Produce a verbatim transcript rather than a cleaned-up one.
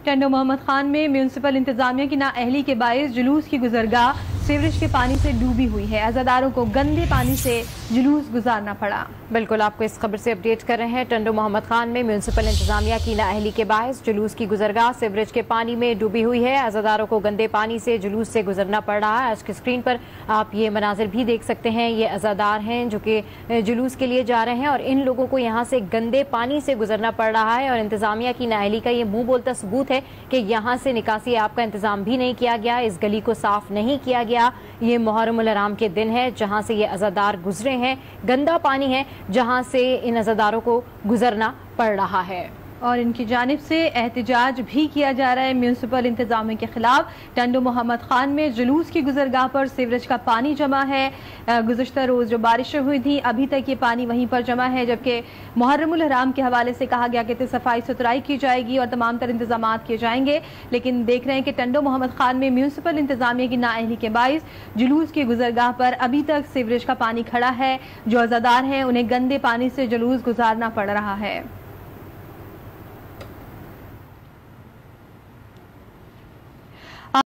टंडो मोहम्मद खान में म्यूनसिपल इंतजामिया की नाअहली के बायस जुलूस की गुजरगाह सीवरेज के पानी से डूबी हुई है। अज़ादारों को गंदे पानी से जुलूस गुजारना पड़ा। बिल्कुल, आपको इस खबर से अपडेट कर रहे हैं। टंडो मोहम्मद खान में म्यूनसिपल इंतजामिया की नाअहली के बायस जुलूस की गुजरगाह सीवरेज के पानी में डूबी हुई है। अज़ादारों को गंदे पानी से जुलूस से गुजरना पड़ रहा है। आज की स्क्रीन पर आप ये मनाजिर भी देख सकते हैं। ये अज़ादार हैं जो कि जुलूस के लिए जा रहे हैं और इन लोगों को यहाँ से गंदे पानी से गुजरना पड़ रहा है। और इंतजामिया की नाअहली का ये मुंह बोलता सबूत है कि यहाँ से निकासी आप का इंतजाम भी नहीं किया गया, इस गली को साफ नहीं किया गया। ये मुहर्रमुल हराम के दिन है जहाँ से ये अज़ादार गुजरे हैं। गंदा पानी है जहाँ से इन अज़ादारों को गुजरना पड़ रहा है और इनकी जानिब से एहतजाज भी किया जा रहा है म्यूनसिपल इंतजामिया के खिलाफ। टंडो मोहम्मद खान में जुलूस की गुजरगाह पर सीवरेज का पानी जमा है। गुज़श्ता रोज़ जो बारिशें हुई थी अभी तक ये पानी वहीं पर जमा है, जबकि मुहर्रमुल हराम के हवाले से कहा गया कि सफाई सुथराई की जाएगी और तमाम तर इंतजाम किए जाएंगे। लेकिन देख रहे हैं कि टंडो मोहम्मद खान में म्यूनसिपल इंतजामिया की नाअहली के बायस जुलूस की गुजरगाह पर अभी तक सीवरेज का पानी खड़ा है। जो अज़ादार हैं उन्हें गंदे पानी से जुलूस गुजारना पड़ रहा है।